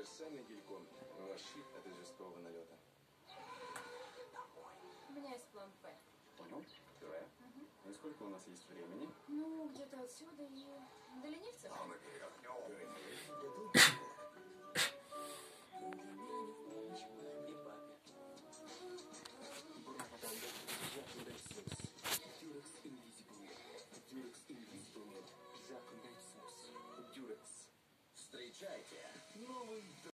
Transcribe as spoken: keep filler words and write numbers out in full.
Универсальный гелькон. Ваш щит от известкового налета. У меня есть план П. Понял? Давай. Угу. Ну и сколько у нас есть времени? Ну, где-то отсюда и до ленивцев.